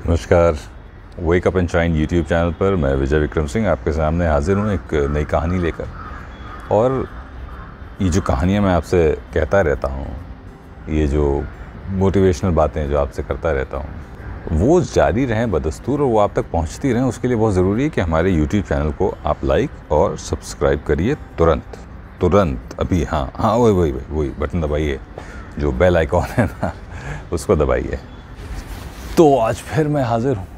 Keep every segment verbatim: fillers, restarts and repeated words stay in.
नमस्कार, wake up and shine YouTube channel पर मैं विजय विक्रम सिंह आपके सामने हाजिर हूँ एक नई कहानी लेकर। और ये जो कहानियाँ मैं आपसे कहता रहता हूँ, ये जो मोटिवेशनल बातें जो आपसे करता रहता हूँ, वो जारी रहें बदस्तूर और वो आप तक पहुँचती रहें। उसके लिए बहुत ज़रूरी है कि हमारे यूट्यूब चैनल को आप लाइक और सब्सक्राइब करिए तुरंत तुरंत अभी। हाँ हाँ वही वही वही वही बटन दबाइए, जो बेल आइकॉन है ना, उसको दबाइए। तो आज फिर मैं हाजिर हूँ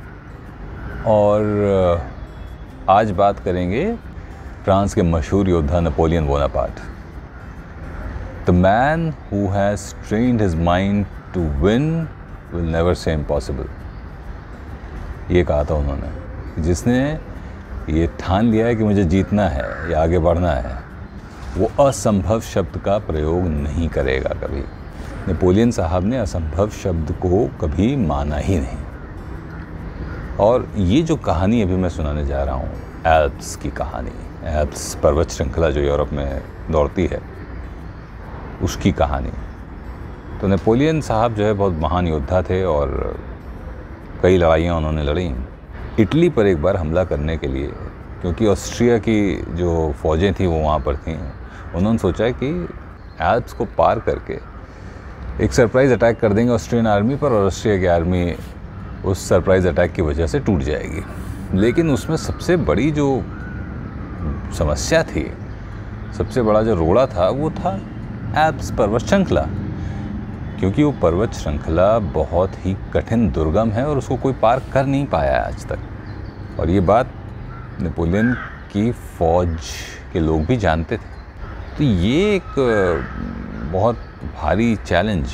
और आज बात करेंगे फ्रांस के मशहूर योद्धा Napoleon Bonaparte. The man who has trained his mind to win will never say impossible. ये कहा था उन्होंने, जिसने ये ठान लिया है कि मुझे जीतना है या आगे बढ़ना है, वो असंभव शब्द का प्रयोग नहीं करेगा कभी। नेपोलियन साहब ने असंभव शब्द को कभी माना ही नहीं। और ये जो कहानी अभी मैं सुनाने जा रहा हूँ, एल्प्स की कहानी, एल्प्स पर्वत श्रृंखला जो यूरोप में दौड़ती है, उसकी कहानी। तो नेपोलियन साहब जो है बहुत महान योद्धा थे और कई लड़ाइयाँ उन्होंने लड़ी। इटली पर एक बार हमला करने के लिए, क्योंकि ऑस्ट्रिया की जो फ़ौजें थी वो वहाँ पर थीं, उन्होंने सोचा कि एल्प्स को पार करके एक सरप्राइज़ अटैक कर देंगे ऑस्ट्रियन आर्मी पर और ऑस्ट्रिया की आर्मी उस सरप्राइज़ अटैक की वजह से टूट जाएगी। लेकिन उसमें सबसे बड़ी जो समस्या थी, सबसे बड़ा जो रोड़ा था, वो था एल्प्स पर्वत श्रृंखला। क्योंकि वो पर्वत श्रृंखला बहुत ही कठिन दुर्गम है और उसको कोई पार कर नहीं पाया है आज तक। और ये बात नेपोलियन की फ़ौज के लोग भी जानते थे। तो ये एक बहुत भारी चैलेंज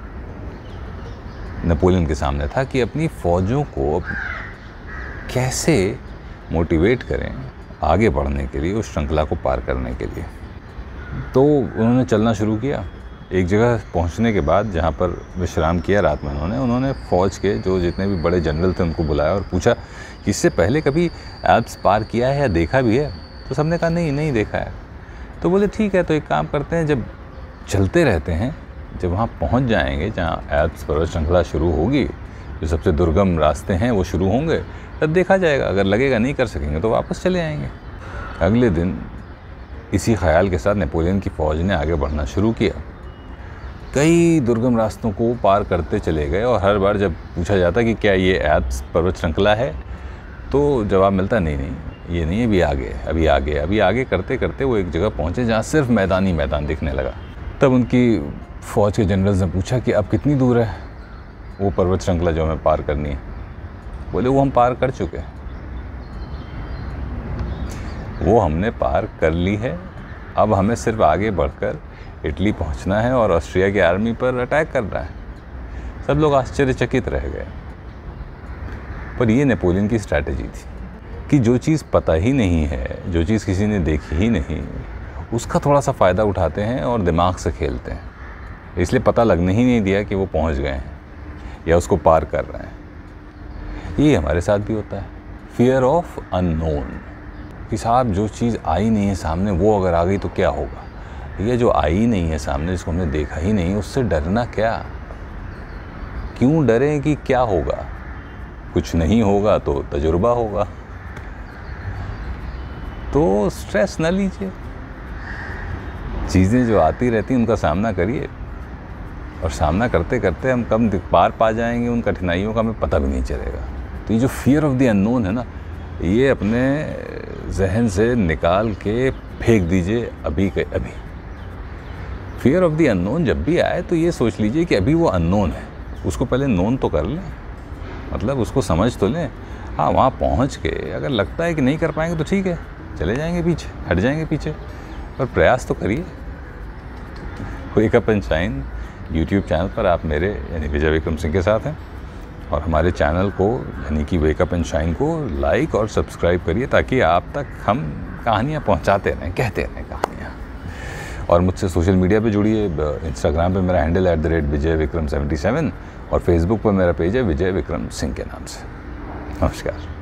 नेपोलियन के सामने था कि अपनी फ़ौजों को कैसे मोटिवेट करें आगे बढ़ने के लिए, उस श्रृंखला को पार करने के लिए। तो उन्होंने चलना शुरू किया। एक जगह पहुंचने के बाद, जहां पर विश्राम किया रात में उन्होंने उन्होंने फ़ौज के जो जितने भी बड़े जनरल थे उनको बुलाया और पूछा कि इससे पहले कभी एल्प्स पार किया है या देखा भी है? तो सबने कहा नहीं नहीं देखा है। तो बोले ठीक है, तो एक काम करते हैं, जब चलते रहते हैं, जब वहाँ पहुँच जाएंगे जहाँ एल्प्स पर्वत श्रृंखला शुरू होगी, जो सबसे दुर्गम रास्ते हैं वो शुरू होंगे, तब देखा जाएगा। अगर लगेगा नहीं कर सकेंगे तो वापस चले आएंगे। अगले दिन इसी ख्याल के साथ नेपोलियन की फ़ौज ने आगे बढ़ना शुरू किया। कई दुर्गम रास्तों को पार करते चले गए और हर बार जब पूछा जाता कि क्या ये एल्प्स पर्वत श्रृंखला है, तो जवाब मिलता नहीं नहीं ये नहीं, अभी आगे अभी आगे अभी आगे करते करते वो एक जगह पहुँचे जहाँ सिर्फ मैदानी मैदान दिखने लगा। तब उनकी फ़ौज के जनरल्स ने पूछा कि अब कितनी दूर है वो पर्वत श्रृंखला जो हमें पार करनी है? बोले वो हम पार कर चुके हैं, वो हमने पार कर ली है। अब हमें सिर्फ आगे बढ़कर इटली पहुंचना है और ऑस्ट्रिया की आर्मी पर अटैक करना है। सब लोग आश्चर्यचकित रह गए। पर ये नेपोलियन की स्ट्रैटेजी थी कि जो चीज़ पता ही नहीं है, जो चीज़ किसी ने देखी ही नहीं, उसका थोड़ा सा फ़ायदा उठाते हैं और दिमाग से खेलते हैं। इसलिए पता लगने ही नहीं दिया कि वो पहुंच गए हैं या उसको पार कर रहे हैं। ये हमारे साथ भी होता है, फियर ऑफ अननोन, कि साहब जो चीज़ आई नहीं है सामने, वो अगर आ गई तो क्या होगा। ये जो आई नहीं है सामने, जिसको हमने देखा ही नहीं, उससे डरना क्या? क्यों डरें कि क्या होगा? कुछ नहीं होगा तो तजुर्बा होगा। तो स्ट्रेस न लीजिए, चीज़ें जो आती रहती हैं उनका सामना करिए और सामना करते करते हम कम पार पा जाएंगे उन कठिनाइयों का, हमें पता भी नहीं चलेगा। तो ये जो फियर ऑफ द अननोन है ना, ये अपने जहन से निकाल के फेंक दीजिए अभी के अभी। फियर ऑफ द अननोन जब भी आए तो ये सोच लीजिए कि अभी वो अननोन है, उसको पहले नोन तो कर लें, मतलब उसको समझ तो लें। हाँ, वहाँ पहुँच के अगर लगता है कि नहीं कर पाएंगे तो ठीक है, चले जाएंगे पीछे, हट जाएंगे पीछे, पर प्रयास तो करिए। Wake up and shine YouTube channel पर आप मेरे यानी विजय विक्रम सिंह के साथ हैं और हमारे चैनल को यानी कि वेक अप एंड शाइन को लाइक और सब्सक्राइब करिए, ताकि आप तक हम कहानियाँ पहुँचाते रहें, कहते रहें कहानियाँ। और मुझसे सोशल मीडिया पे जुड़िए। इंस्टाग्राम पे मेरा handle at the rate Vijay Vikram seventy seven और फेसबुक पर मेरा पेज है विजय विक्रम सिंह के नाम से। नमस्कार।